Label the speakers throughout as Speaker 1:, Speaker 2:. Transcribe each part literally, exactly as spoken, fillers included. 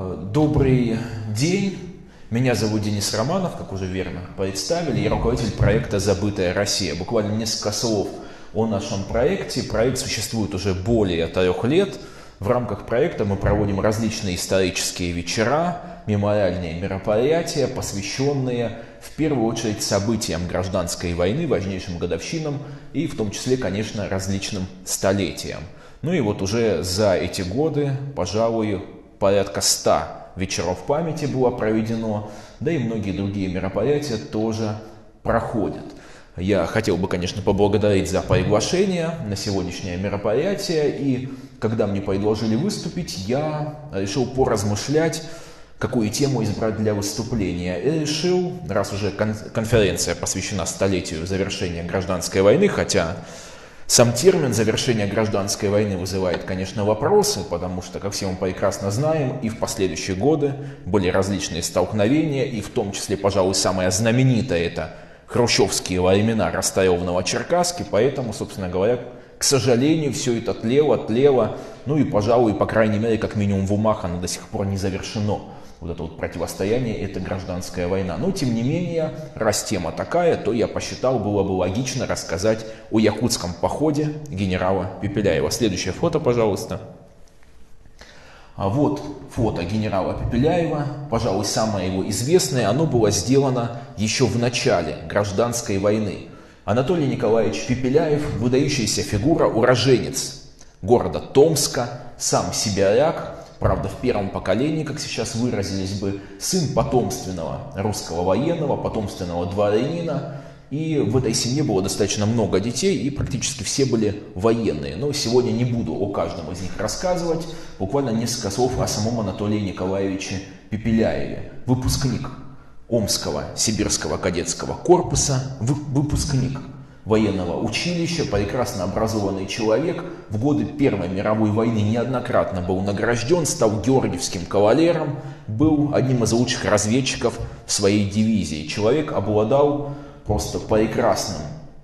Speaker 1: Добрый день, меня зовут Денис Романов, как уже верно представили, я руководитель проекта «Забытая Россия». Буквально несколько слов о нашем проекте. Проект существует уже более трех лет. В рамках проекта мы проводим различные исторические вечера, мемориальные мероприятия, посвященные в первую очередь событиям гражданской войны, важнейшим годовщинам и в том числе, конечно, различным столетиям. Ну и вот уже за эти годы, пожалуй, порядка ста вечеров памяти было проведено, да и многие другие мероприятия тоже проходят. Я хотел бы, конечно, поблагодарить за приглашение на сегодняшнее мероприятие, и когда мне предложили выступить, я решил поразмышлять, какую тему избрать для выступления. И решил, раз уже конференция посвящена столетию завершения гражданской войны, хотя сам термин «завершение гражданской войны» вызывает, конечно, вопросы, потому что, как все мы прекрасно знаем, и в последующие годы были различные столкновения, и в том числе, пожалуй, самое знаменитое – это хрущевские времена Ростовного-Черкасски, поэтому, собственно говоря, к сожалению, все это тлело, тлело, ну и, пожалуй, по крайней мере, как минимум в умах оно до сих пор не завершено. Вот это вот противостояние, это гражданская война. Но, тем не менее, раз тема такая, то я посчитал, было бы логично рассказать о якутском походе генерала Пепеляева. Следующее фото, пожалуйста. А вот фото генерала Пепеляева, пожалуй, самое его известное. Оно было сделано еще в начале гражданской войны. Анатолий Николаевич Пепеляев, выдающаяся фигура, уроженец города Томска, сам сибиряк. Правда, в первом поколении, как сейчас выразились бы, сын потомственного русского военного, потомственного дворянина. И в этой семье было достаточно много детей, и практически все были военные. Но сегодня не буду о каждом из них рассказывать. Буквально несколько слов о самом Анатолии Николаевиче Пепеляеве. Выпускник Омского сибирского кадетского корпуса, выпускник военного училища, прекрасно образованный человек, в годы Первой мировой войны неоднократно был награжден, стал георгиевским кавалером, был одним из лучших разведчиков в своей дивизии. Человек обладал просто прекрасным,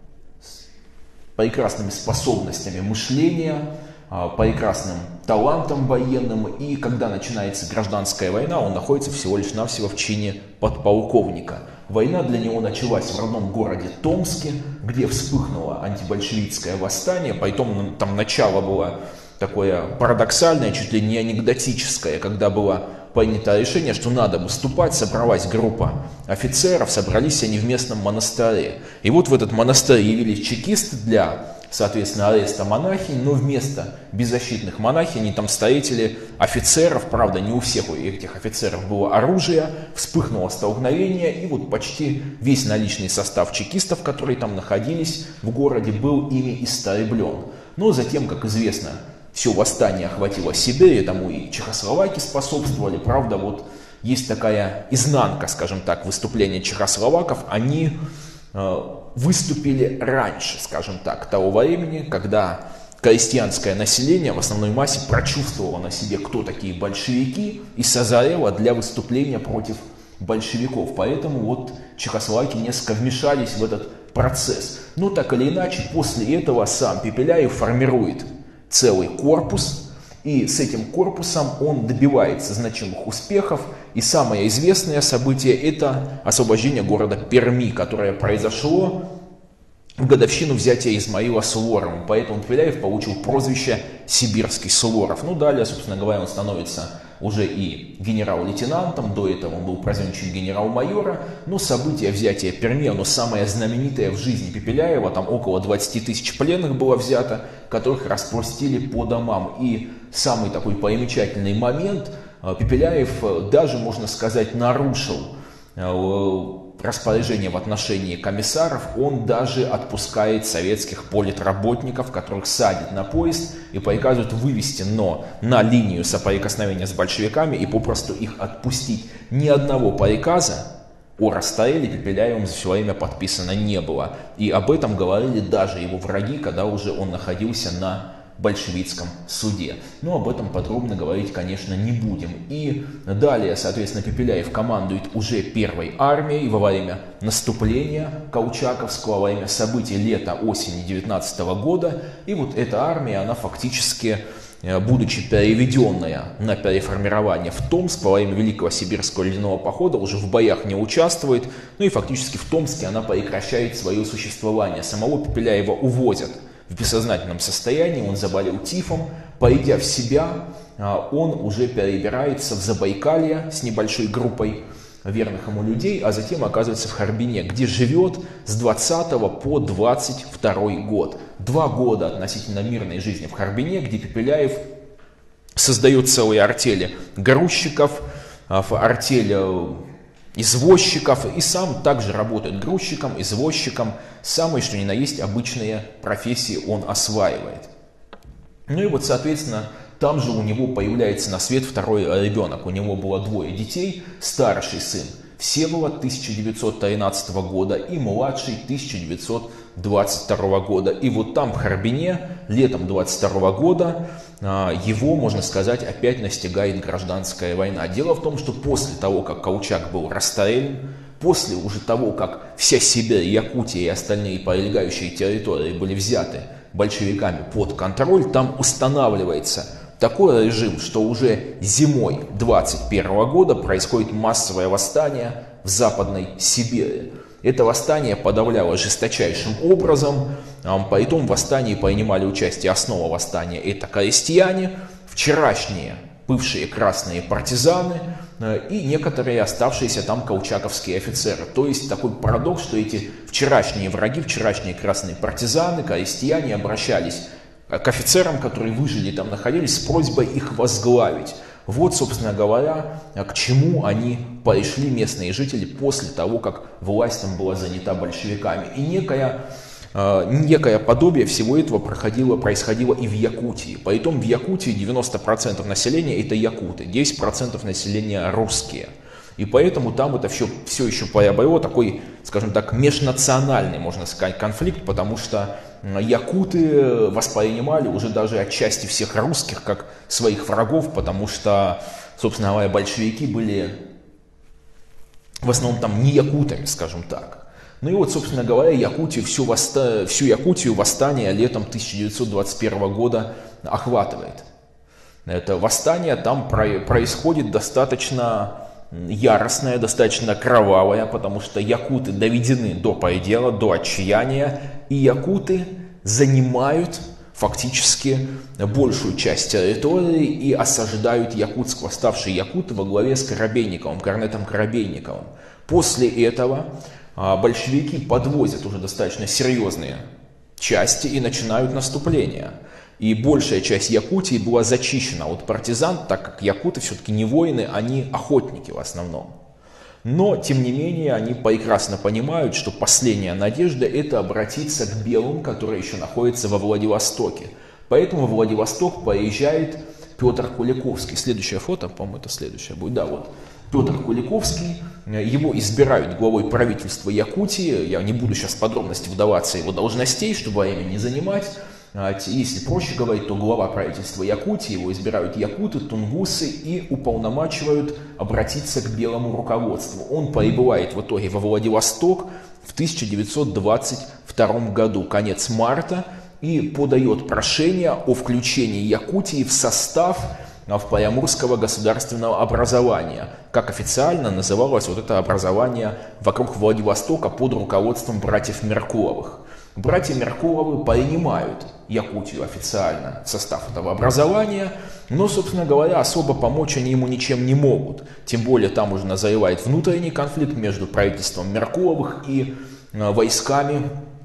Speaker 1: прекрасными способностями мышления, прекрасным талантом военным, и когда начинается гражданская война, он находится всего лишь навсего в чине подполковника. Война для него началась в родном городе Томске, где вспыхнуло антибольшевистское восстание, поэтому там начало было такое парадоксальное, чуть ли не анекдотическое, когда было принято решение, что надо выступать, собралась группа офицеров, собрались они в местном монастыре. И вот в этот монастырь явились чекисты для, соответственно, ареста монахинь, но вместо беззащитных монахинь там встретили офицеров, правда, не у всех у этих офицеров было оружие, вспыхнуло столкновение, и вот почти весь наличный состав чекистов, которые там находились в городе, был ими истреблен. Но затем, как известно, все восстание охватило Сибирь, этому и чехословаки способствовали. Правда, вот есть такая изнанка, скажем так, выступления чехословаков. Они э, выступили раньше, скажем так, того времени, когда крестьянское население в основной массе прочувствовало на себе, кто такие большевики, и созрело для выступления против большевиков. Поэтому вот чехословаки несколько вмешались в этот процесс. Но так или иначе, после этого сам Пепеляев формирует целый корпус, и с этим корпусом он добивается значимых успехов. И самое известное событие – это освобождение города Перми, которое произошло в годовщину взятия Измаила Суворовым. Поэтому Пепеляев получил прозвище «Сибирский Суворов». Ну, далее, собственно говоря, он становится уже и генерал-лейтенантом, до этого он был произведен чин генерал-майора. Но событие взятия Перми, оно самое знаменитое в жизни Пепеляева. Там около двадцати тысяч пленных было взято, которых распростили по домам. И самый такой примечательный момент, Пепеляев даже, можно сказать, нарушил распоряжение в отношении комиссаров. Он даже отпускает советских политработников, которых садит на поезд и приказывает вывести, но на линию соприкосновения с большевиками, и попросту их отпустить. Ни одного приказа о расстреле Пепеляевым за все время подписано не было. И об этом говорили даже его враги, когда уже он находился на большевистском суде. Но об этом подробно говорить, конечно, не будем. И далее, соответственно, Пепеляев командует уже первой армией во время наступления Колчаковского, во время событий лета-осени девятнадцатого года. И вот эта армия, она фактически будучи переведенная на переформирование в Томск во время Великого Сибирского ледяного похода, уже в боях не участвует, ну и фактически в Томске она прекращает свое существование. Самого Пепеляева увозят в бессознательном состоянии, он заболел тифом, придя в себя, он уже перебирается в Забайкалье с небольшой группой верных ему людей, а затем оказывается в Харбине, где живет с двадцатого по двадцать второй год. Два года относительно мирной жизни в Харбине, где Пепеляев создает целые артели грузчиков, артель извозчиков, и сам также работает грузчиком, извозчиком, самые что ни на есть обычные профессии он осваивает. Ну и вот, соответственно, там же у него появляется на свет второй ребенок. У него было двое детей. Старший сын Всеволод тысяча девятьсот тринадцатого года и младший тысяча девятьсот двадцать второго года. И вот там, в Харбине, летом двадцать второго года, его, можно сказать, опять настигает гражданская война. Дело в том, что после того, как Колчак был расстрелян, после уже того, как вся Сибирь, Якутия и остальные прилегающие территории были взяты большевиками под контроль, там устанавливается такой режим, что уже зимой двадцать первого года происходит массовое восстание в Западной Сибири. Это восстание подавлялось жесточайшим образом. По этому восстании принимали участие, основа восстания — это крестьяне, вчерашние бывшие красные партизаны и некоторые оставшиеся там колчаковские офицеры. То есть такой парадокс, что эти вчерашние враги, вчерашние красные партизаны, крестьяне обращались к офицерам, которые выжили там находились, с просьбой их возглавить. Вот, собственно говоря, к чему они пришли, местные жители, после того, как власть там была занята большевиками. И некое, э, некое подобие всего этого проходило, происходило и в Якутии. Поэтому в Якутии девяносто процентов населения это якуты, десять процентов населения русские. И поэтому там это все, все еще приобрело такой, скажем так, межнациональный, можно сказать, конфликт, потому что якуты воспринимали уже даже отчасти всех русских как своих врагов, потому что, собственно говоря, большевики были в основном там не якутами, скажем так. Ну и вот, собственно говоря, Якутию, всю, восста... всю Якутию восстание летом тысяча девятьсот двадцать первого года охватывает. Это восстание там происходит достаточно яростное, достаточно кровавое, потому что якуты доведены до предела, до отчаяния, и якуты занимают фактически большую часть территории и осаждают Якутск. Восставшие якуты во главе с Коробейниковым, корнетом Коробейниковым. После этого большевики подвозят уже достаточно серьезные части и начинают наступление. И большая часть Якутии была зачищена от партизан, так как якуты все-таки не воины, они охотники в основном. Но, тем не менее, они прекрасно понимают, что последняя надежда — это обратиться к белым, которые еще находятся во Владивостоке. Поэтому в Владивосток поезжает Петр Куликовский. Следующее фото, по-моему, это следующее будет. Да, вот. Петр Куликовский, его избирают главой правительства Якутии. Я не буду сейчас в подробности вдаваться его должностей, чтобы время не занимать. Если проще говорить, то глава правительства Якутии, его избирают якуты, тунгусы и уполномачивают обратиться к белому руководству. Он прибывает в итоге во Владивосток в тысяча девятьсот двадцать втором году, конец марта, и подает прошение о включении Якутии в состав Приамурского государственного образования. Как официально называлось вот это образование вокруг Владивостока под руководством братьев Меркуловых. Братья Меркуловы принимают Якутию официально в состав этого образования, но, собственно говоря, особо помочь они ему ничем не могут. Тем более там уже назревает внутренний конфликт между правительством Меркуловых и войсками,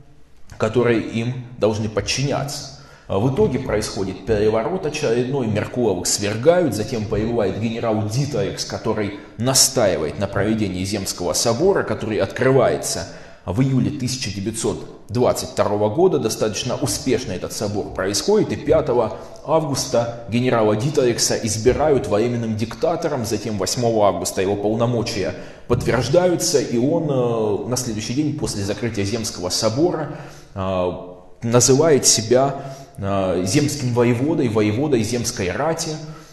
Speaker 1: которые им должны подчиняться. В итоге происходит переворот очередной, Меркуловых свергают, затем появляется генерал Дитерикс, который настаивает на проведении Земского собора, который открывается в июле тысяча девятьсот двадцать второго года. Достаточно успешно этот собор происходит, и пятого августа генерала Дитерикса избирают временным диктатором, затем восьмого августа его полномочия подтверждаются, и он на следующий день после закрытия Земского собора называет себя земским воеводой, воеводой земской рати,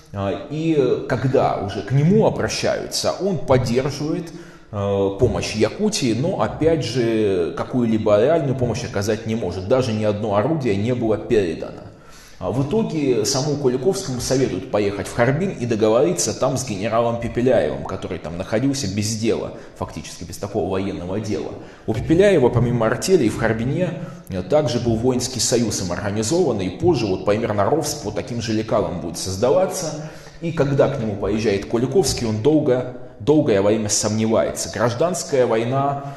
Speaker 1: и когда уже к нему обращаются, он поддерживает помощь Якутии, но опять же какую-либо реальную помощь оказать не может. Даже ни одно орудие не было передано. В итоге самому Куликовскому советуют поехать в Харбин и договориться там с генералом Пепеляевым, который там находился без дела, фактически без такого военного дела. У Пепеляева, помимо артели, в Харбине также был воинский союз им организованный, и позже вот примерно РОВС по таким же лекалам будет создаваться. И когда к нему поезжает Куликовский, он долго, долгое время сомневается. Гражданская война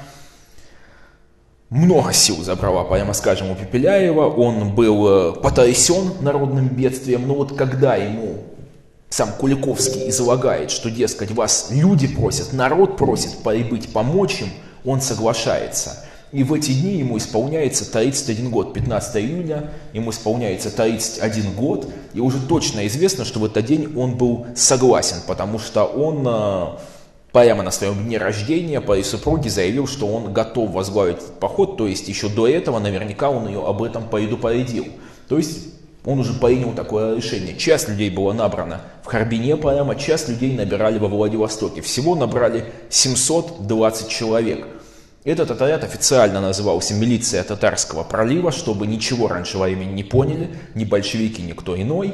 Speaker 1: много сил забрала, прямо скажем, у Пепеляева. Он был потрясен народным бедствием, но вот когда ему сам Куликовский излагает, что, дескать, вас люди просят, народ просит прибыть, помочь им, он соглашается. И в эти дни ему исполняется тридцать один год, пятнадцатого июня, ему исполняется тридцать один год, и уже точно известно, что в этот день он был согласен, потому что он прямо на своем дне рождения по супруге заявил, что он готов возглавить поход, то есть еще до этого наверняка он ее об этом предупредил. То есть он уже принял такое решение. Часть людей была набрана в Харбине прямо, часть людей набирали во Владивостоке. Всего набрали семьсот двадцать человек. Этот отряд официально назывался «Милиция Татарского пролива», чтобы ничего раньше времени не поняли, ни большевики, ни кто иной.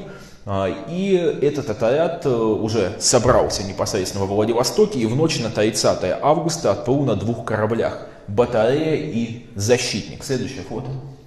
Speaker 1: И этот отряд уже собрался непосредственно во Владивостоке и в ночь на тридцатое августа отплыл на двух кораблях «Батарея» и «Защитник». Следующее фото.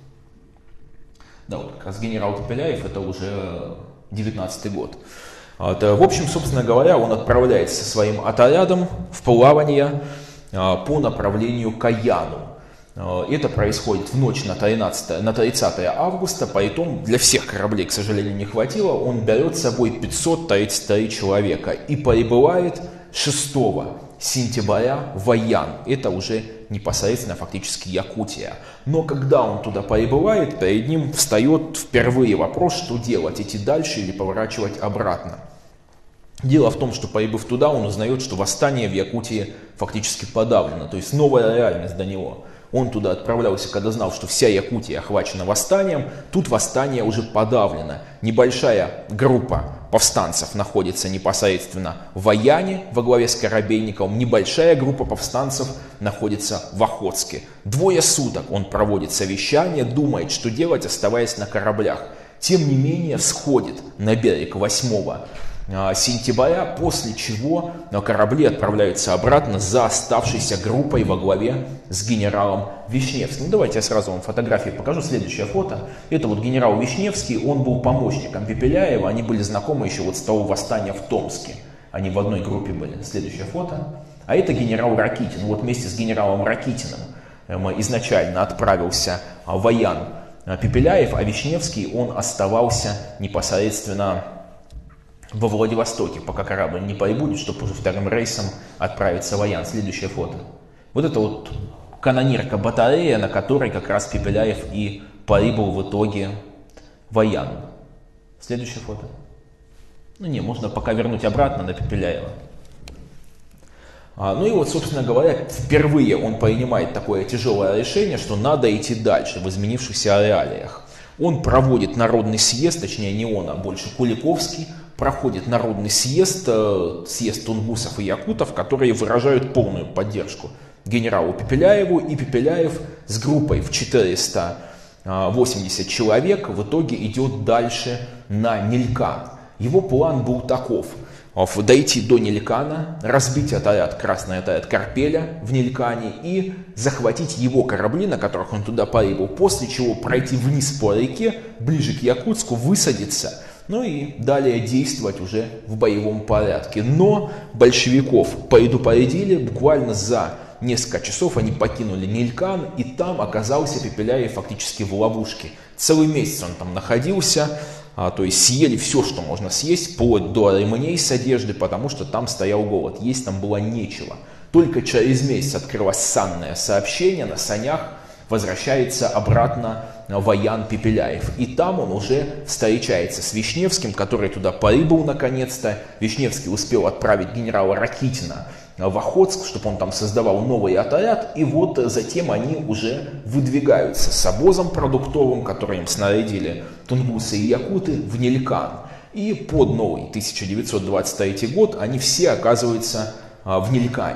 Speaker 1: Да, вот как раз генерал Пепеляев, это уже девятнадцатый год. Это, в общем, собственно говоря, он отправляется со своим отрядом в плавание по направлению к Каяну. Это происходит в ночь на тридцатое августа, поэтому для всех кораблей, к сожалению, не хватило. Он берет с собой пятьсот тридцать три человека и прибывает шестого сентября в Аян. Это уже непосредственно фактически Якутия. Но когда он туда прибывает, перед ним встает впервые вопрос, что делать, идти дальше или поворачивать обратно. Дело в том, что прибыв туда, он узнает, что восстание в Якутии фактически подавлено, то есть новая реальность для него. Он туда отправлялся, когда знал, что вся Якутия охвачена восстанием. Тут восстание уже подавлено. Небольшая группа повстанцев находится непосредственно в Аяне во главе с Коробейниковым. Небольшая группа повстанцев находится в Охотске. Двое суток он проводит совещание, думает, что делать, оставаясь на кораблях. Тем не менее, сходит на берег восьмого сентября, после чего корабли отправляются обратно за оставшейся группой во главе с генералом Вишневским. Давайте я сразу вам фотографии покажу. Следующее фото. Это вот генерал Вишневский, он был помощником Пепеляева, они были знакомы еще вот с того восстания в Томске. Они в одной группе были. Следующее фото. А это генерал Ракитин. Вот вместе с генералом Ракитиным изначально отправился в Аян Пепеляев, а Вишневский, он оставался непосредственно во Владивостоке, пока корабль не прибудет, чтобы уже вторым рейсом отправиться в Аян. Следующее фото. Вот это вот канонирка батарея, на которой как раз Пепеляев и прибыл в итоге в Аян. Следующее фото. Ну не, можно пока вернуть обратно на Пепеляева. А, ну и вот, собственно говоря, впервые он принимает такое тяжелое решение, что надо идти дальше в изменившихся реалиях. Он проводит народный съезд, точнее не он, а больше Куликовский, проходит народный съезд, съезд тунгусов и якутов, которые выражают полную поддержку генералу Пепеляеву, и Пепеляев с группой в четыреста восемьдесят человек в итоге идет дальше на Нилькан. Его план был таков: дойти до Нилькана, разбить отряд, красный отряд Карпеля в Нилькане и захватить его корабли, на которых он туда прибыл, после чего пройти вниз по реке, ближе к Якутску, высадиться, ну и далее действовать уже в боевом порядке. Но большевиков предупредили, буквально за несколько часов они покинули Нилькан, и там оказался Пепеляев фактически в ловушке. Целый месяц он там находился, а, то есть съели все, что можно съесть, вплоть до ремней с одежды, потому что там стоял голод, есть там было нечего. Только через месяц открылось санное сообщение, на санях возвращается обратно в Аян Пепеляев. И там он уже встречается с Вишневским, который туда прибыл наконец-то. Вишневский успел отправить генерала Ракитина в Охотск, чтобы он там создавал новый отряд. И вот затем они уже выдвигаются с обозом продуктовым, который им снарядили тунгусы и якуты, в Нилькан. И под новый тысяча девятьсот двадцать третий год они все оказываются в Нилькане.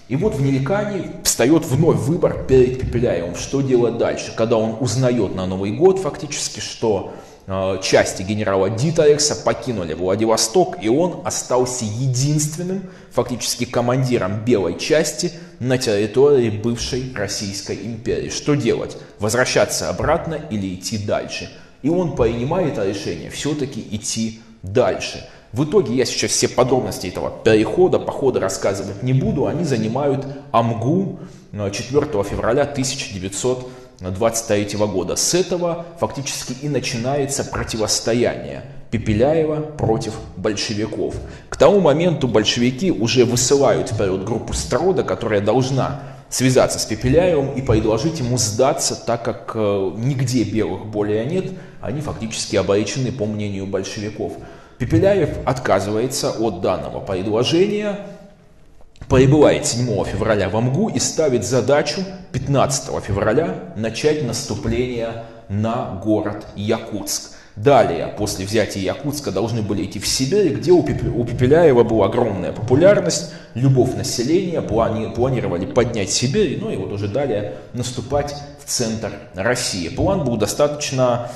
Speaker 1: И вот в Неликане встает вновь выбор перед Пепеляевым, что делать дальше, когда он узнает на Новый год фактически, что э, части генерала Дитерикса покинули Владивосток, и он остался единственным фактически командиром белой части на территории бывшей Российской империи. Что делать? Возвращаться обратно или идти дальше? И он принимает решение все-таки идти дальше. В итоге я сейчас все подробности этого перехода, похода рассказывать не буду. Они занимают Амгу четвёртого февраля тысяча девятьсот двадцать третьего года. С этого фактически и начинается противостояние Пепеляева против большевиков. К тому моменту большевики уже высылают вперед группу Строда, которая должна связаться с Пепеляевым и предложить ему сдаться, так как э, нигде белых более нет, они фактически обречены, по мнению большевиков. Пепеляев отказывается от данного предложения, прибывает седьмого февраля в Амгу и ставит задачу пятнадцатого февраля начать наступление на город Якутск. Далее, после взятия Якутска, должны были идти в Сибирь, где у Пепеляева была огромная популярность, любовь населения, плани, планировали поднять Сибирь, ну и вот уже далее наступать в центр России. План был достаточно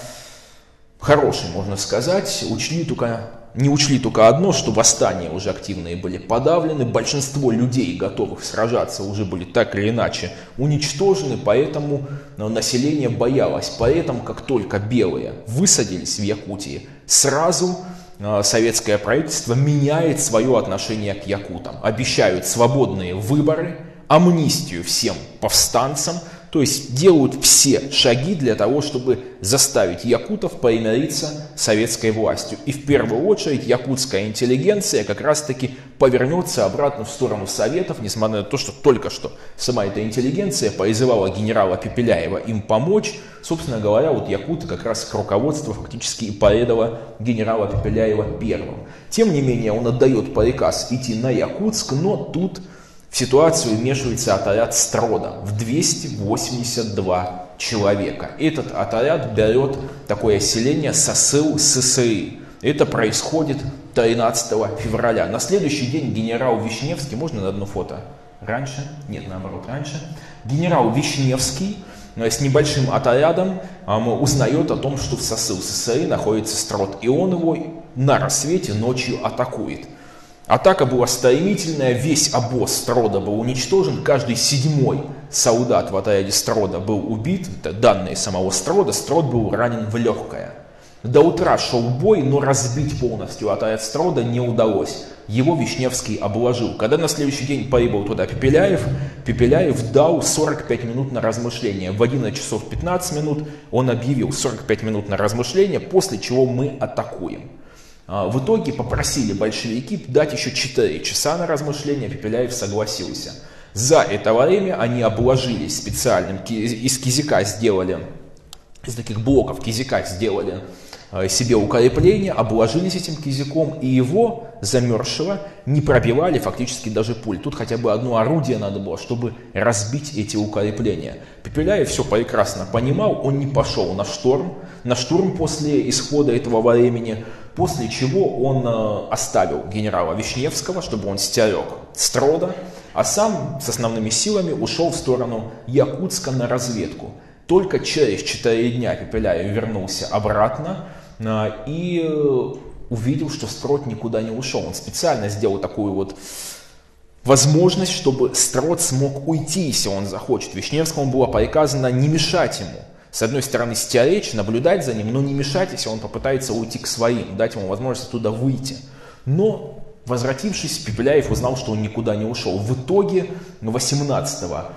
Speaker 1: хороший, можно сказать. Учли только, не учли только одно, что восстания уже активные были подавлены, большинство людей, готовых сражаться, уже были так или иначе уничтожены, поэтому население боялось. Поэтому, как только белые высадились в Якутии, сразу советское правительство меняет свое отношение к якутам. Обещают свободные выборы, амнистию всем повстанцам, то есть делают все шаги для того, чтобы заставить якутов примириться с советской властью. И в первую очередь якутская интеллигенция как раз-таки повернется обратно в сторону Советов, несмотря на то, что только что сама эта интеллигенция призывала генерала Пепеляева им помочь. Собственно говоря, вот якуты как раз к руководству фактически и поедало генерала Пепеляева первым. Тем не менее, он отдает приказ идти на Якутск, но тут в ситуацию вмешивается отряд Строда в двести восемьдесят два человека. Этот отряд берет такое селение Сосыл-Сысыры. Это происходит тринадцатого февраля. На следующий день генерал Вишневский, можно на одно фото? Раньше? Нет, наоборот, раньше. Генерал Вишневский с небольшим отрядом узнает о том, что в Сосыл-Сысыры находится Строд. И он его на рассвете ночью атакует. Атака была стремительная, весь обоз Строда был уничтожен, каждый седьмой солдат в отряде Строда был убит, это данные самого Строда, Строд был ранен в легкое. До утра шел бой, но разбить полностью отряд Строда не удалось. Его Вишневский обложил. Когда на следующий день прибыл туда Пепеляев, Пепеляев дал сорок пять минут на размышление. В одиннадцать часов пятнадцать минут он объявил сорок пять минут на размышление, после чего мы атакуем. В итоге попросили большевики дать еще четыре часа на размышления, Пепеляев согласился. За это время они обложились специальным, из кизика сделали, из таких блоков кизика сделали себе укрепление, обложились этим кизиком, и его, замерзшего, не пробивали фактически даже пуль. Тут хотя бы одно орудие надо было, чтобы разбить эти укрепления. Пепеляев все прекрасно понимал, он не пошел на штурм, на штурм после исхода этого времени, после чего он э, оставил генерала Вишневского, чтобы он стерег Строда, а сам с основными силами ушел в сторону Якутска на разведку. Только через четыре дня Пепеляев вернулся обратно э, и э, увидел, что Строд никуда не ушел. Он специально сделал такую вот возможность, чтобы Строд смог уйти, если он захочет. Вишневскому было приказано не мешать ему. С одной стороны, стеречь, наблюдать за ним, но не мешать, если он попытается уйти к своим, дать ему возможность оттуда выйти. Но, возвратившись, Пепеляев узнал, что он никуда не ушел. В итоге восемнадцатого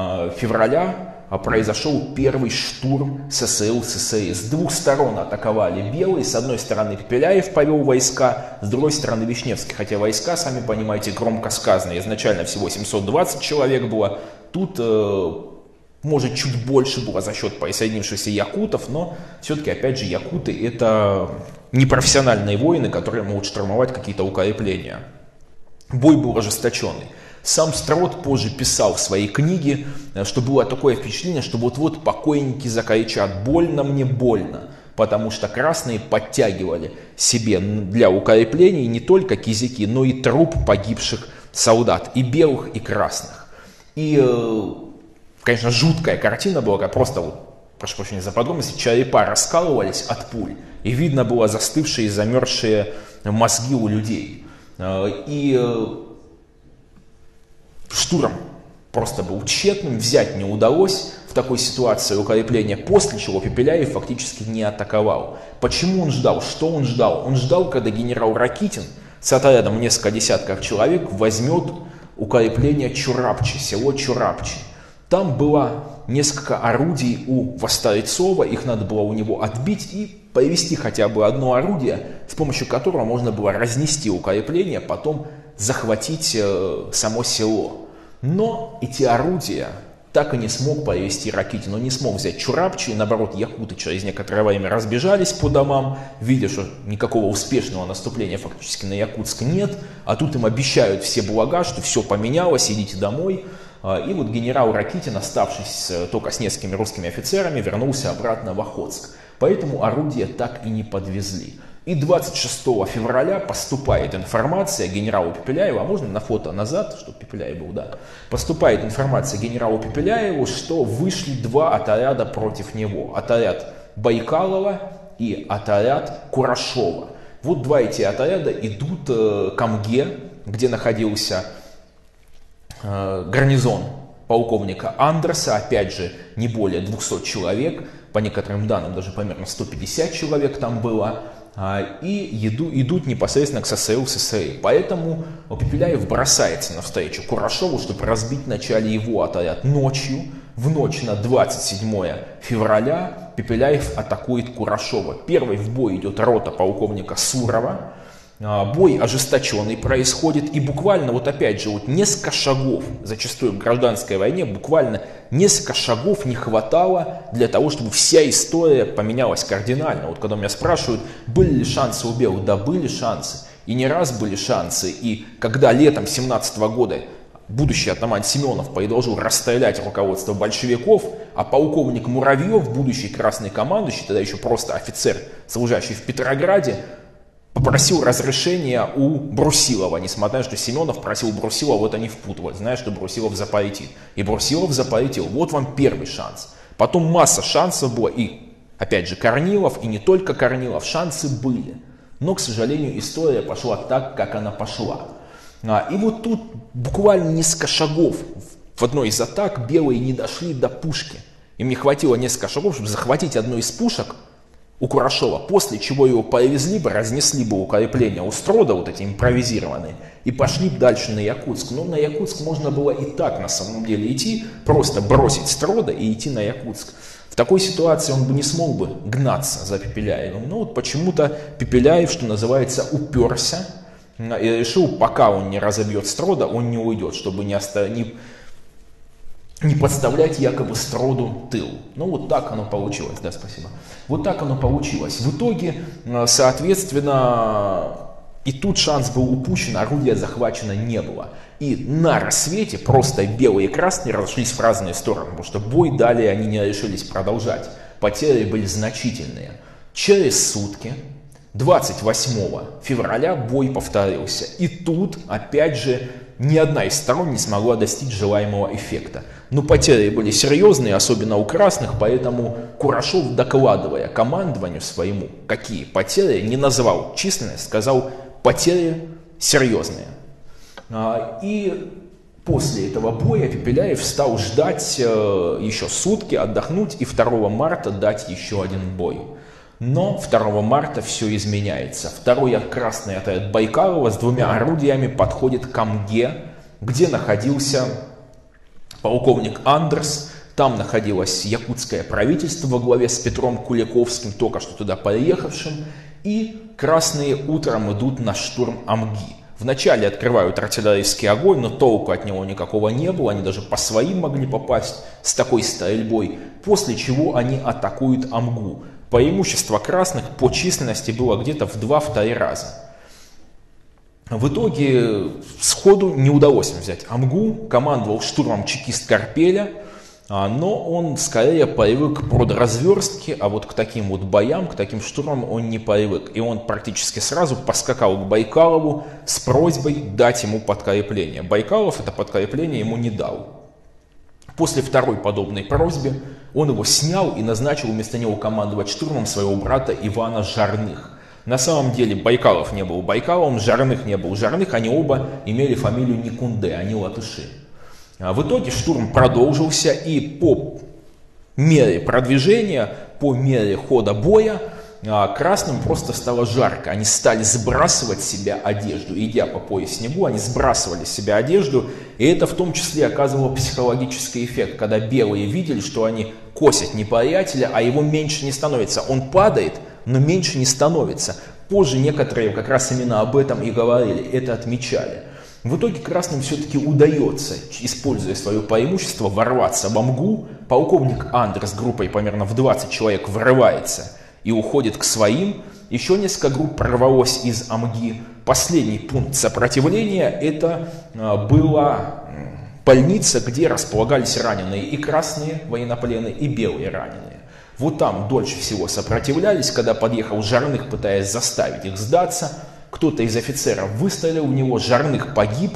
Speaker 1: февраля произошел первый штурм Сосыл-Сысыры. С двух сторон атаковали белые. С одной стороны Пепеляев повел войска, с другой стороны Вишневский. Хотя войска, сами понимаете, громко сказано. Изначально всего семьсот двадцать человек было. Тут... Э, Может, чуть больше было за счет присоединившихся якутов, но все-таки, опять же, якуты — это непрофессиональные воины, которые могут штурмовать какие-то укрепления. Бой был ожесточенный. Сам Строд позже писал в своей книге, что было такое впечатление, что вот-вот покойники закричат «больно мне, больно», потому что красные подтягивали себе для укреплений не только кизики, но и труп погибших солдат, и белых, и красных. И, конечно, жуткая картина была, как просто, вот, прошу прощения за подробности, черепа раскалывались от пуль, и видно было застывшие и замерзшие мозги у людей. И штурм просто был тщетным, взять не удалось в такой ситуации укрепления, после чего Пепеляев фактически не атаковал. Почему он ждал? Что он ждал? Он ждал, когда генерал Ракитин с отрядом в несколько десятков человек возьмет укрепление Чурапчи, село Чурапчи. Там было несколько орудий у Вострецова, их надо было у него отбить и повести хотя бы одно орудие, с помощью которого можно было разнести укрепление, потом захватить э, само село. Но эти орудия так и не смог повести Ракитин, он не смог взять Чурапчи, и наоборот, якуты через некоторое время разбежались по домам, видя, что никакого успешного наступления фактически на Якутск нет, а тут им обещают все блага, что все поменялось, идите домой. И вот генерал Ракитин, оставшись только с несколькими русскими офицерами, вернулся обратно в Охотск. Поэтому орудия так и не подвезли. И двадцать шестого февраля поступает информация генералу Пепеляеву, а можно на фото назад, чтобы Пепеляев был, да. Поступает информация генералу Пепеляеву, что вышли два отряда против него. Отряд Байкалова и отряд Курашова. Вот два эти отряда идут к Амге, где находился гарнизон полковника Андерса, опять же, не более двухсот человек, по некоторым данным даже примерно сто пятьдесят человек там было, и еду, идут непосредственно к СССР в СССР. Поэтому Пепеляев бросается навстречу Курашову, чтобы разбить вначале его отряд ночью. В ночь на двадцать седьмое февраля Пепеляев атакует Курашова. Первой в бой идет рота полковника Сурова. Бой ожесточенный происходит, и буквально вот опять же вот несколько шагов, зачастую в гражданской войне буквально несколько шагов не хватало для того, чтобы вся история поменялась кардинально. Вот когда меня спрашивают, были ли шансы у белых, да, были шансы, и не раз были шансы, и когда летом семнадцатого года будущий атаман Семенов предложил расстрелять руководство большевиков, а полковник Муравьев, будущий красный командующий, тогда еще просто офицер, служащий в Петрограде, попросил разрешения у Брусилова, несмотря на то, что Семенов просил Брусилова вот они впутывать, зная, что Брусилов запретит. И Брусилов запретил. Вот вам первый шанс. Потом масса шансов было, и опять же Корнилов, и не только Корнилов, шансы были. Но, к сожалению, история пошла так, как она пошла. И вот тут буквально несколько шагов в одной из атак белые не дошли до пушки. Им не хватило несколько шагов, чтобы захватить одну из пушек у Курашова, после чего его повезли бы, разнесли бы укрепления у Строда, вот эти импровизированные, и пошли дальше на Якутск. Но на Якутск можно было и так на самом деле идти, просто бросить Строда и идти на Якутск. В такой ситуации он бы не смог бы гнаться за Пепеляевым. Но вот почему-то Пепеляев, что называется, уперся и решил, пока он не разобьет Строда, он не уйдет, чтобы не оставить... не подставлять якобы Строду тыл. Ну вот так оно получилось, да, спасибо. Вот так оно получилось. В итоге, соответственно, и тут шанс был упущен, орудия захвачено не было. И на рассвете просто белые и красные разошлись в разные стороны, потому что бой далее они не решились продолжать. Потери были значительные. Через сутки, двадцать восьмого февраля, бой повторился. И тут, опять же, ни одна из сторон не смогла достичь желаемого эффекта. Но потери были серьезные, особенно у красных, поэтому Курашов, докладывая командованию своему, какие потери, не назвал численность, сказал, потери серьезные. И после этого боя Пепеляев стал ждать еще сутки, отдохнуть и второго марта дать еще один бой. Но второго марта все изменяется. Второй красный отряд Байкалова с двумя орудиями подходит к Амге, где находился полковник Андерс. Там находилось якутское правительство во главе с Петром Куликовским, только что туда поехавшим. И красные утром идут на штурм Амги. Вначале открывают артиллерийский огонь, но толку от него никакого не было. Они даже по своим могли попасть с такой стрельбой. После чего они атакуют Амгу. Преимущество красных по численности было где-то в два-три раза. В итоге сходу не удалось им взять Амгу. Командовал штурмом чекист Карпеля. но он скорее привык к продразверстке, а вот к таким вот боям, к таким штурмам он не привык. И он практически сразу поскакал к Байкалову с просьбой дать ему подкрепление. Байкалов это подкрепление ему не дал. После второй подобной просьбы он его снял и назначил вместо него командовать штурмом своего брата Ивана Жарных. На самом деле Байкалов не был Байкаловым, Жарных не был Жарных, они оба имели фамилию Никунде, они латыши. В итоге штурм продолжился, и по мере продвижения, по мере хода боя, красным просто стало жарко. Они стали сбрасывать с себя одежду. Идя по пояс снегу, они сбрасывали с себя одежду, и это в том числе оказывало психологический эффект, когда белые видели, что они косят неприятеля, а его меньше не становится. Он падает, но меньше не становится. Позже некоторые как раз именно об этом и говорили, это отмечали. В итоге красным все-таки удается, используя свое преимущество, ворваться в Амгу. Полковник Андер с группой примерно в двадцать человек врывается и уходит к своим. Еще несколько групп прорвалось из Амги. Последний пункт сопротивления это была больница, где располагались раненые и красные военнопленные, и белые раненые. Вот там дольше всего сопротивлялись, когда подъехал Жарных, пытаясь заставить их сдаться. Кто-то из офицеров выстрелил в него, Жарных погиб.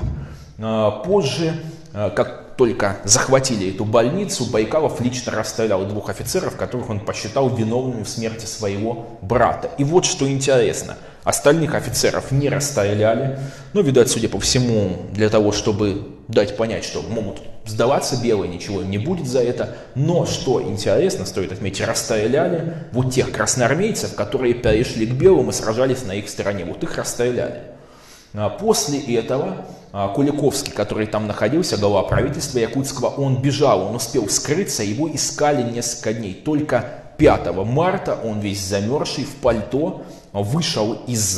Speaker 1: Позже, как только захватили эту больницу, Байкалов лично расстрелял двух офицеров, которых он посчитал виновными в смерти своего брата. И вот что интересно, остальных офицеров не расстреляли, но, видать, судя по всему, для того, чтобы дать понять, что могут сдаваться белые, ничего им не будет за это. Но, что интересно, стоит отметить, расстреляли вот тех красноармейцев, которые перешли к белым и сражались на их стороне. Вот их расстреляли. После этого Куликовский, который там находился, глава правительства Якутского, он бежал, он успел скрыться, его искали несколько дней. Только пятого марта он весь замерзший в пальто вышел из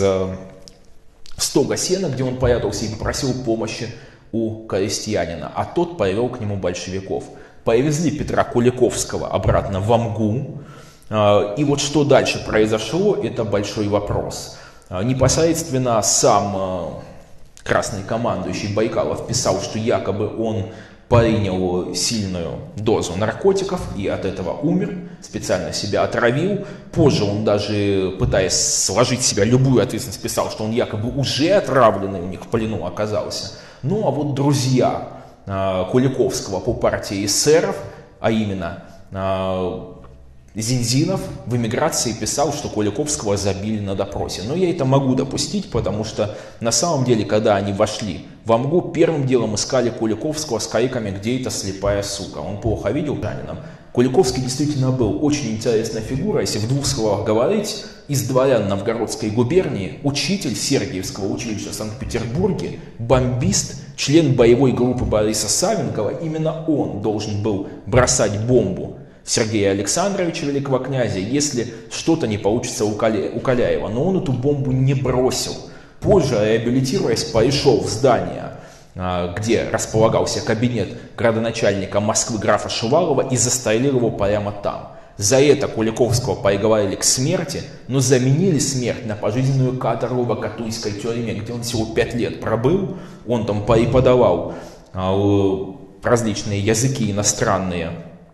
Speaker 1: стога сена, где он прятался, и попросил помощи у крестьянина, а тот повел к нему большевиков. Повезли Петра Куликовского обратно в Амгу. И вот что дальше произошло, это большой вопрос. Непосредственно сам красный командующий Байкалов писал, что якобы он принял сильную дозу наркотиков и от этого умер, специально себя отравил. Позже он даже, пытаясь сложить в себя любую ответственность, писал, что он якобы уже отравленный у них в плену оказался. Ну а вот друзья э, Куликовского по партии эсеров, а именно э, Зинзинов в эмиграции писал, что Куликовского забили на допросе. Но я это могу допустить, потому что на самом деле, когда они вошли в Амгу, первым делом искали Куликовского с криками «Где эта слепая сука?». Он плохо видел раненым. Куликовский действительно был очень интересная фигура, если в двух словах говорить. Из дворян Новгородской губернии, учитель Сергиевского училища в Санкт-Петербурге, бомбист, член боевой группы Бориса Савенкова. Именно он должен был бросать бомбу Сергея Александровича, великого князя, если что-то не получится у Каляева. Но он эту бомбу не бросил. Позже, реабилитируясь, пришел в здание, где располагался кабинет градоначальника Москвы графа Шувалова, и застрелил его прямо там. За это Куликовского приговорили к смерти, но заменили смерть на пожизненную каторгу в Акатуйской тюрьме, где он всего пять лет пробыл. Он там преподавал различные языки иностранные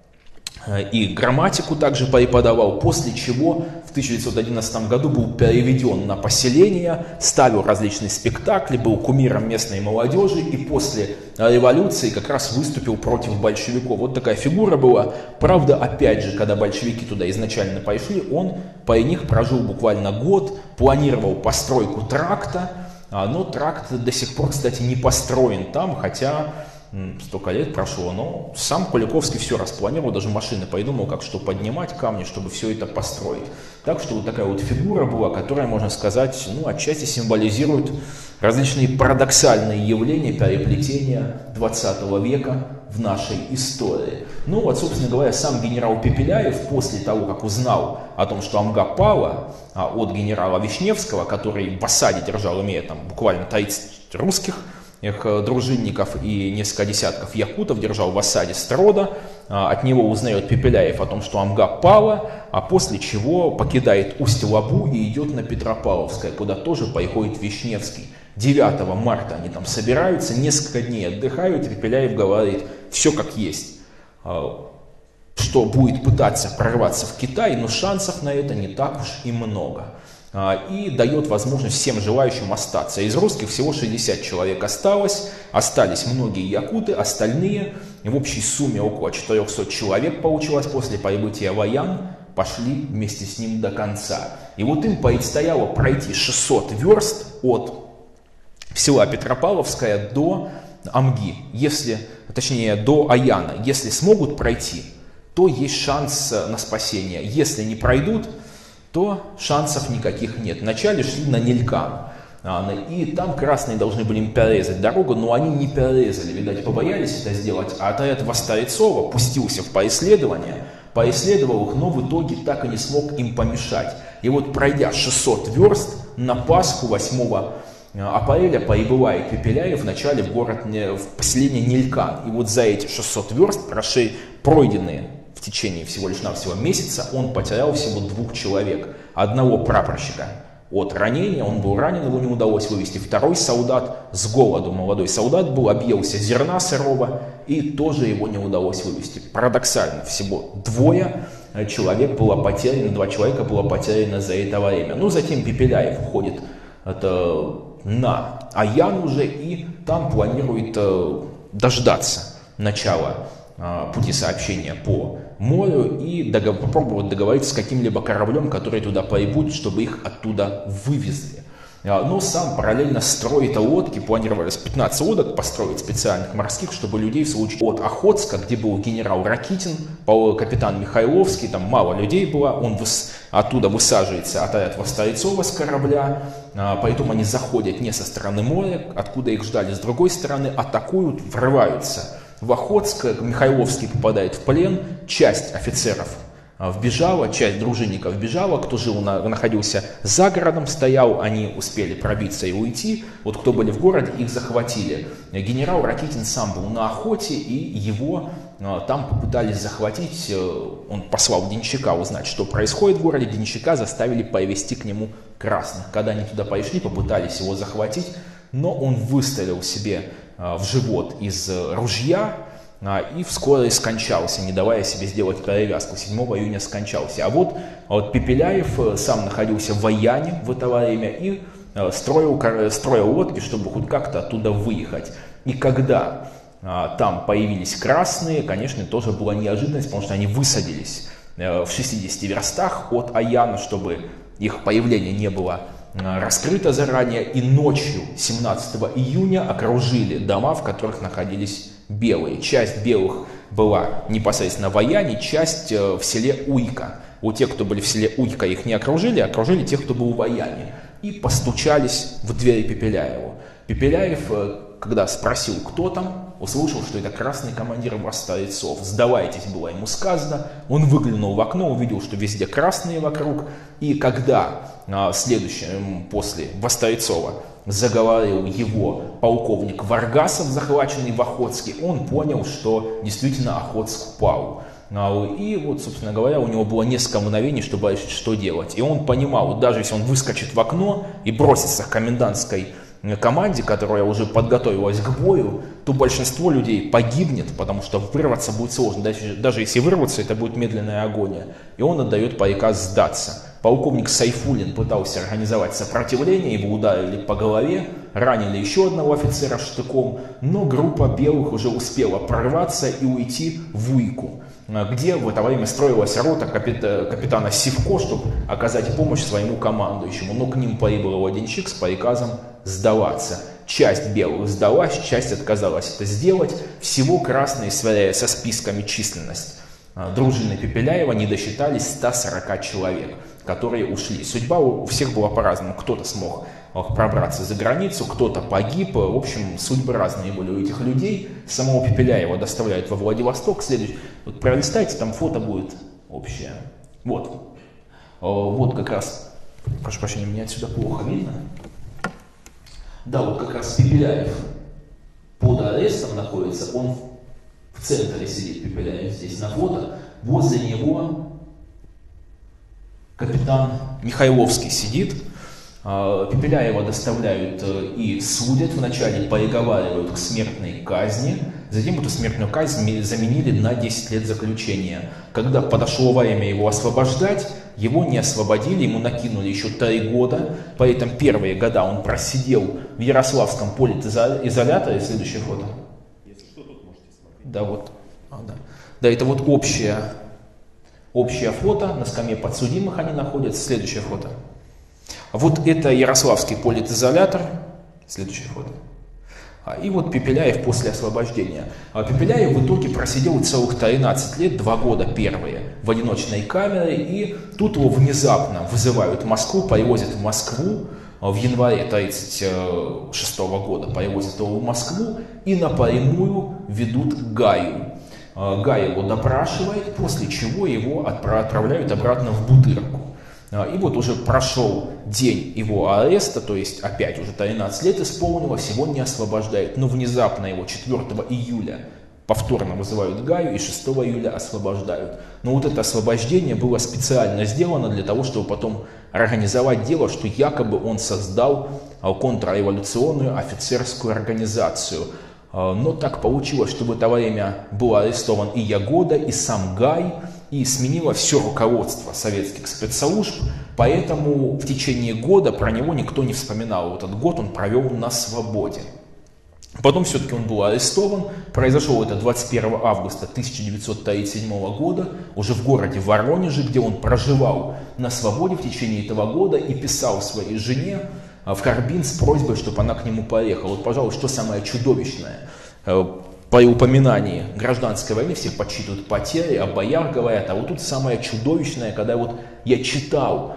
Speaker 1: и грамматику также преподавал, после чего в тысяча девятьсот одиннадцатом году был переведен на поселение, ставил различные спектакли, был кумиром местной молодежи и после революции как раз выступил против большевиков. Вот такая фигура была. Правда, опять же, когда большевики туда изначально пошли, он по них прожил буквально год, планировал постройку тракта, но тракт до сих пор, кстати, не построен там, хотя столько лет прошло, но сам Куликовский все распланировал, даже машины придумал, как что поднимать камни, чтобы все это построить. Так что вот такая вот фигура была, которая, можно сказать, ну, отчасти символизирует различные парадоксальные явления, переплетения двадцатого века в нашей истории. Ну вот, собственно говоря, сам генерал Пепеляев после того, как узнал о том, что Амга пала, от генерала Вишневского, который в осаде держал, имея там буквально тридцать русских, их дружинников и несколько десятков якутов, держал в осаде Строда. От него узнает Пепеляев о том, что Амга пала, а после чего покидает Усть-Лабу и идет на Петропавловское, куда тоже приходит Вишневский. девятого марта они там собираются, несколько дней отдыхают, Пепеляев говорит, все как есть. что будет пытаться прорваться в Китай, но шансов на это не так уж и много. И дает возможность всем желающим остаться. Из русских всего шестьдесят человек осталось, остались многие якуты, остальные, в общей сумме около четырёхсот человек получилось после прибытия Ваян, пошли вместе с ним до конца. И вот им предстояло пройти шестьсот верст от села Петропавловское до Амги, если, точнее до Аяна. Если смогут пройти, то есть шанс на спасение. Если не пройдут, то шансов никаких нет. Вначале шли на Нелькан, и там красные должны были им перерезать дорогу, но они не перерезали, видать, побоялись это сделать, а отряд Вострецова пустился в преследование, преследовал их, но в итоге так и не смог им помешать. И вот пройдя шестьсот верст, на Пасху восьмого апреля прибывает Пепеляев вначале в город, в поселение Нелькан. И вот за эти шестьсот верст, прошли пройденные в течение всего лишь навсего месяца, он потерял всего двух человек. Одного прапорщика от ранения, он был ранен, его не удалось вывести. Второй солдат с голоду, молодой солдат был, объелся зерна сырого, и тоже его не удалось вывести. Парадоксально, всего двое человек было потеряно, два человека было потеряно за это время. Но затем Пепеляев уходит это, на Аян уже, и там планирует э, дождаться начала э, пути сообщения по морю и догов... попробовать договориться с каким-либо кораблем, который туда прибудет, чтобы их оттуда вывезли. Но сам параллельно строит лодки, планировалось пятнадцать лодок построить специальных морских, чтобы людей в случае от Охотска, где был генерал Ракитин, капитан Михайловский, там мало людей было, он выс... оттуда высаживается отряд Вострецова с корабля, поэтому они заходят не со стороны моря, откуда их ждали с другой стороны, атакуют, врываются в Охотск, Михайловский попадает в плен, часть офицеров вбежала, часть дружинников вбежала, кто жил, на, находился за городом, стоял, они успели пробиться и уйти. Вот кто были в городе, их захватили. Генерал Ракитин сам был на охоте, и его там попытались захватить. Он послал Денщика узнать, что происходит в городе. Денщика заставили повести к нему красных. Когда они туда пошли, попытались его захватить, но он выстрелил себе в живот из ружья, и вскоре скончался, не давая себе сделать перевязку. седьмого июня скончался. А вот, вот Пепеляев сам находился в Аяне в это время и строил, строил лодки, чтобы хоть как-то оттуда выехать. И когда а, там появились красные, конечно, тоже была неожиданность, потому что они высадились в шестидесяти верстах от Аяна, чтобы их появление не было раскрыто заранее, и ночью семнадцатого июня окружили дома, в которых находились белые. Часть белых была непосредственно в Аяне, часть в селе Уйка. У тех, кто были в селе Уйка, их не окружили, окружили тех, кто был в Аяне. И постучались в двери Пепеляеву. Пепеляев, когда спросил, кто там, услышал, что это красный командир Вострецов. «Сдавайтесь», было ему сказано. Он выглянул в окно, увидел, что везде красные вокруг. И когда а, следующим после Вострецова заговорил его полковник Варгасов, захваченный в Охотске, он понял, что действительно Охотск пал. И вот, собственно говоря, у него было несколько мгновений, чтобы решить, что делать. И он понимал, даже если он выскочит в окно и бросится к комендантской команде, которая уже подготовилась к бою, то большинство людей погибнет, потому что вырваться будет сложно. Даже, даже если вырваться, это будет медленная агония. И он отдает приказ сдаться. Полковник Сайфуллин пытался организовать сопротивление, его ударили по голове, ранили еще одного офицера штыком, но группа белых уже успела прорваться и уйти в Уйку, где в это время строилась рота капита, капитана Сивко, чтобы оказать помощь своему командующему. Но к ним прибыл его Денщик с приказом сдаваться. Часть белых сдалась, часть отказалась это сделать. Всего красные, сверяя со списками численность дружины Пепеляева, не досчитались ста сорока человек, которые ушли. Судьба у всех была по-разному. Кто-то смог пробраться за границу, кто-то погиб. В общем, судьбы разные были у этих людей. Самого Пепеляева доставляют во Владивосток. Следующий. Вот пролистайте, там фото будет общее. Вот. Вот как раз. Прошу прощения, меня отсюда плохо видно. Да, вот как раз Пепеляев под арестом находится. Он в центре сидит, Пепеляев здесь на фото. Возле него капитан Михайловский сидит. Пепеляева доставляют и судят, вначале приговаривают к смертной казни, затем эту смертную казнь заменили на десять лет заключения. Когда подошло время его освобождать, его не освободили, ему накинули еще три года, поэтому первые года он просидел в Ярославском политизоляторе. Следующее фото.
Speaker 2: Если что, тут можете смотреть.
Speaker 1: Да, вот. А, да. да, это вот общее, общее фото, на скамье подсудимых они находятся. Следующее фото. Вот это Ярославский политизолятор. Следующее фото. И вот Пепеляев после освобождения. Пепеляев в итоге просидел целых тринадцать лет, два года первые, в одиночной камере. И тут его внезапно вызывают в Москву, привозят в Москву. В январе тысяча девятьсот тридцать шестого года привозят его в Москву и напрямую ведут к Гаю. Гай его допрашивает, после чего его отправляют обратно в Бутырку. И вот уже прошел день его ареста, то есть опять уже тринадцать лет исполнилось, его не освобождают. Но внезапно его четвёртого июля повторно вызывают в Гаю и шестого июля освобождают. Но вот это освобождение было специально сделано для того, чтобы потом организовать дело, что якобы он создал контрреволюционную офицерскую организацию. Но так получилось, что в это время был арестован и Ягода, и сам Гай, и сменило все руководство советских спецслужб, поэтому в течение года про него никто не вспоминал. Этот год он провел на свободе. Потом все-таки он был арестован, произошло это двадцать первого августа тысяча девятьсот тридцать седьмого года, уже в городе Воронеже, где он проживал на свободе в течение этого года и писал своей жене в Харбин с просьбой, чтобы она к нему поехала. Вот, пожалуй, что самое чудовищное. При упоминании гражданской войны все подсчитывают потери, а бояр говорят, а вот тут самое чудовищное, когда вот я читал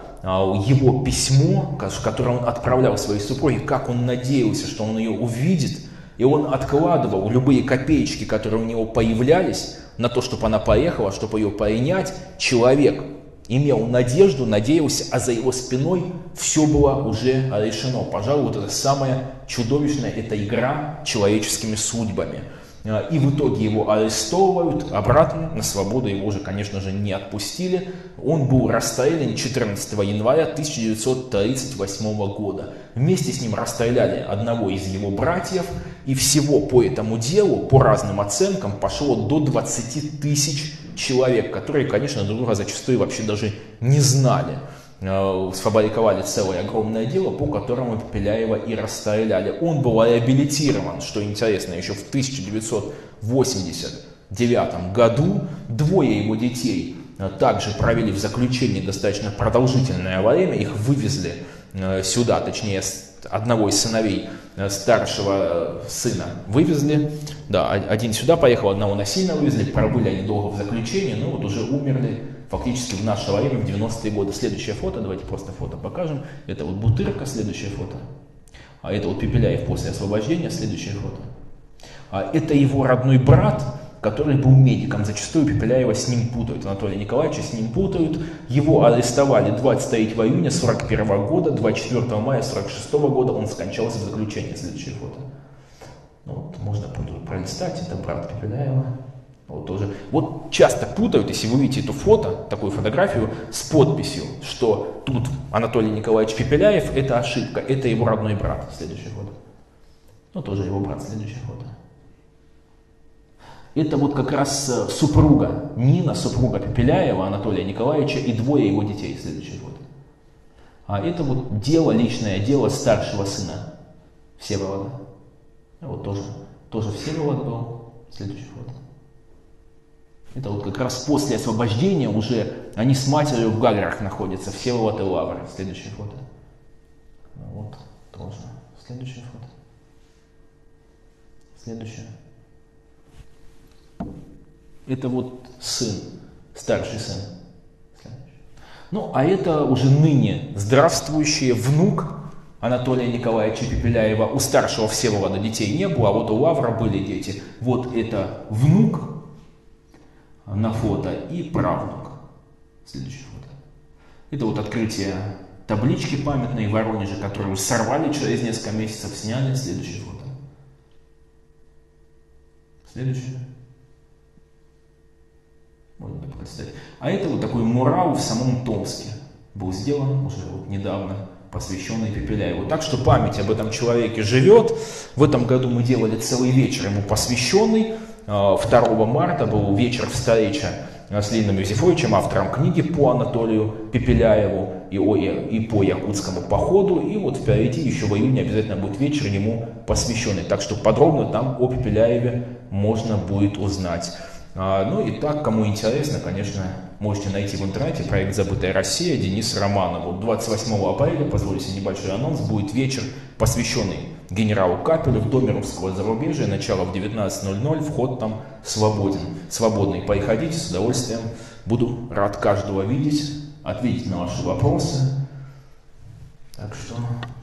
Speaker 1: его письмо, которое он отправлял своей супруге, как он надеялся, что он ее увидит, и он откладывал любые копеечки, которые у него появлялись, на то, чтобы она поехала, чтобы ее принять. Человек имел надежду, надеялся, а за его спиной все было уже решено. Пожалуй, вот это самое чудовищное, это игра человеческими судьбами. И в итоге его арестовывают, обратно на свободу его уже, конечно же, не отпустили. Он был расстрелян четырнадцатого января тысяча девятьсот тридцать восьмого года. Вместе с ним расстреляли одного из его братьев. И всего по этому делу, по разным оценкам, пошло до двадцати тысяч человек, которые, конечно, друг друга зачастую вообще даже не знали. Сфабриковали целое огромное дело, по которому Пепеляева и расстреляли. Он был реабилитирован, что интересно, еще в тысяча девятьсот восемьдесят девятом году. Двое его детей также провели в заключении достаточно продолжительное время. Их вывезли сюда, точнее, одного из сыновей старшего сына вывезли. Да, один сюда поехал, одного насильно вывезли. Пробыли они долго в заключении, но вот уже умерли фактически в наше время, в девяностые годы. Следующее фото, давайте просто фото покажем. Это вот Бутырка, следующее фото. А это вот Пепеляев после освобождения, следующее фото. А это его родной брат, который был медиком. Зачастую Пепеляева с ним путают, Анатолия Николаевича с ним путают. Его арестовали двадцать третьего июня сорок первого года, двадцать четвёртого мая сорок шестого года он скончался в заключении. Следующее фото. Ну, вот, можно пролистать, это брат Пепеляева. Вот, тоже. Вот часто путают, если вы видите эту фото, такую фотографию с подписью, что тут Анатолий Николаевич Пепеляев, это ошибка, это его родной брат. Следующее фото. Ну, тоже его брат. Следующее фото. Это вот как раз супруга Нина, супруга Пепеляева, Анатолия Николаевича, и двое его детей. Следующее фото. А это вот дело, личное дело старшего сына Всеволода. Вот тоже, тоже Всеволод был. Следующее фото. Это вот как раз после освобождения уже они с матерью в Гаграх находятся, Всеволод и Лавр. Следующее фото. Вот, тоже. Следующее фото. Следующее. Это вот сын, старший сын. Следующее. Ну, а это уже ныне здравствующий внук Анатолия Николаевича Пепеляева. У старшего Всеволода детей не было, а вот у Лавра были дети. Вот это внук на фото и правнук. Следующее фото. Это вот открытие таблички памятной в Воронеже, которую сорвали через несколько месяцев, сняли. Следующее фото. Следующее. Можно представить. А это вот такой мурал в самом Томске был сделан уже вот недавно. посвященный Пепеляеву. Так что память об этом человеке живет. В этом году мы делали целый вечер ему посвященный. второго марта был вечер встречи с Леонидом Юзефовичем, автором книги по Анатолию Пепеляеву и, о, и по Якутскому походу. И вот впереди еще в июне обязательно будет вечер ему посвященный. Так что подробно там о Пепеляеве можно будет узнать. А, ну и так, кому интересно, конечно, можете найти в интернете проект «Забытая Россия» Денис Романов. Вот двадцать восьмого апреля, позвольте себе небольшой анонс, будет вечер, посвященный генералу Капелю в Доме русского зарубежья. Начало в девятнадцать ноль ноль, вход там свободен, свободный. Приходите, с удовольствием буду рад каждого видеть, ответить на ваши вопросы. Так что...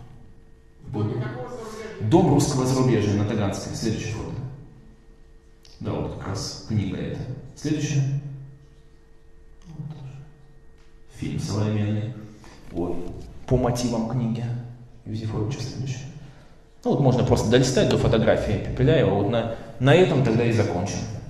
Speaker 1: Дом русского зарубежья на Таганской. Следующее фото. Да, вот как раз книга эта. Следующее. Вот. Фильм современный. Ой. По мотивам книги Юзефовича следующее. Ну вот можно просто долистать до фотографии Пепеляева. Вот на, на этом тогда и закончим.